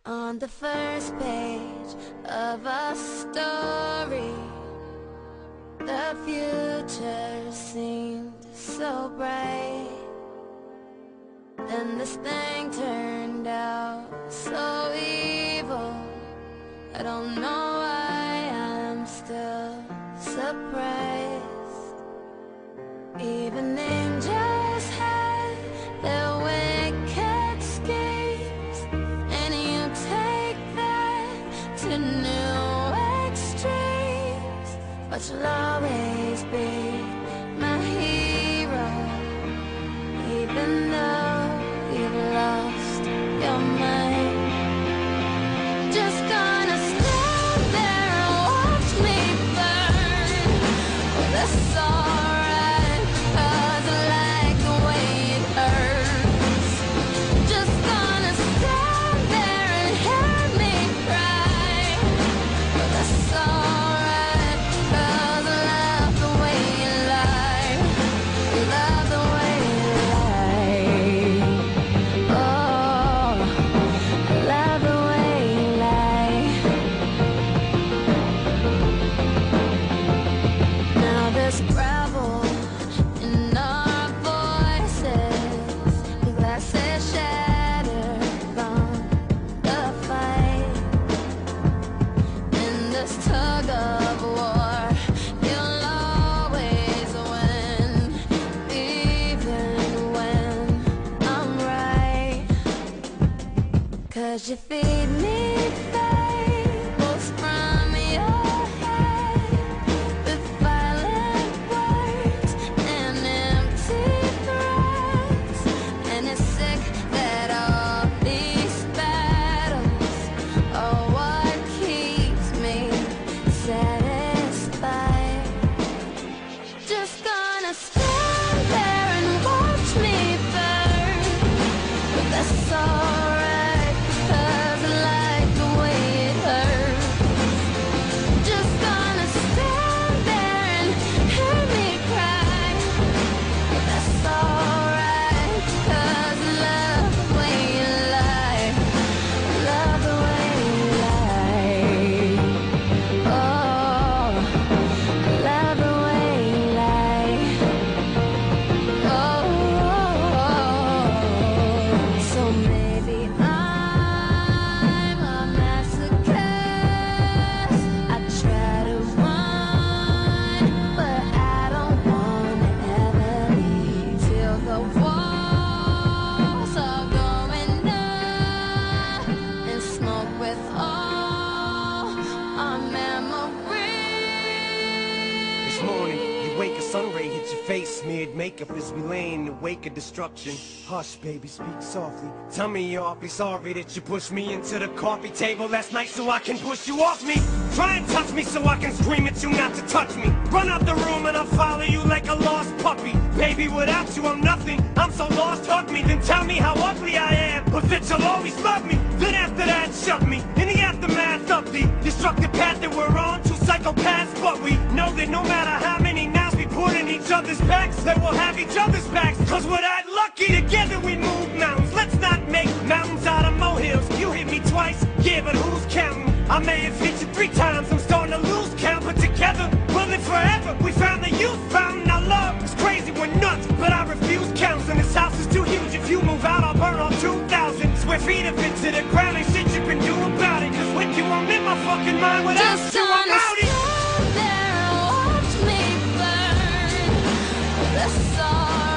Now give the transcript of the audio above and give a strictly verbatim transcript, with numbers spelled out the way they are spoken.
On the first page of a story, the future seemed so bright. Then this thing turned out so evil. I don't know why I'm still surprised. Even angels had their wicked schemes, and you take that to new extremes. But you'll always be my hero, even though you've lost your mind. Just gonna stand there and watch me burn. Oh, that's alright, 'cause I like the way it hurts. Just gonna stand there and hear me cry. Oh, that's alright, 'cause I love the way you lie. Love the way you lie. Oh, I love the way you lie. Now there's gravel in our voices, the glasses shattered from the fight. In this tug of war, you'll always win, even when I'm right. 'Cause you feed me fables from your head, with violent words and empty threats. And it's sick that all these battles are what keeps me satisfied. Just gonna stand there and watch me burn. But that's alright, 'cause I like the way it hurts. Just gonna stand there and hear me cry. But that's alright, 'cause I love the way you lie. Love the way you lie. Oh, I love the way you lie. Oh, so maybe I'm a masochist. I try to run, but I don't wanna ever leave till the walls are going up and smoke with all our memories. This morning, you wake, a sun ray hits your face, smeared makeup as we lay in the wake of destruction. Hush, baby, speak softly. Tell me you're awfully sorry that you pushed me into the coffee table last night so I can push you off me. Try and touch me so I can scream at you not to touch me. Run out the room and I'll follow you like a lost puppy. Baby, without you I'm nothing. I'm so lost, hug me, then tell me how ugly I am, but that you'll always love me. Then after that, shove me in the aftermath of the destructive path that we're on. Two psychopaths, but we know that no matter how many knives we put in each other's backs, that we'll have each other's backs. 'Cause we're that lucky, together we move mountains. Let's not make mountains out of molehills. You hit me twice, yeah, but who's counting? I may have hit you three times, I'm starting to lose count, but together we'll live forever. We found the youth fountain, our love is crazy, we're nuts, but I refuse counts. And this house is too huge, if you move out I'll burn all two thousand square feet of it to the ground. Ain't shit you can do about it, 'cause with you I'm in my fucking mind, without Just you I'm gonna out it. stand there and watch me burn. That's alright.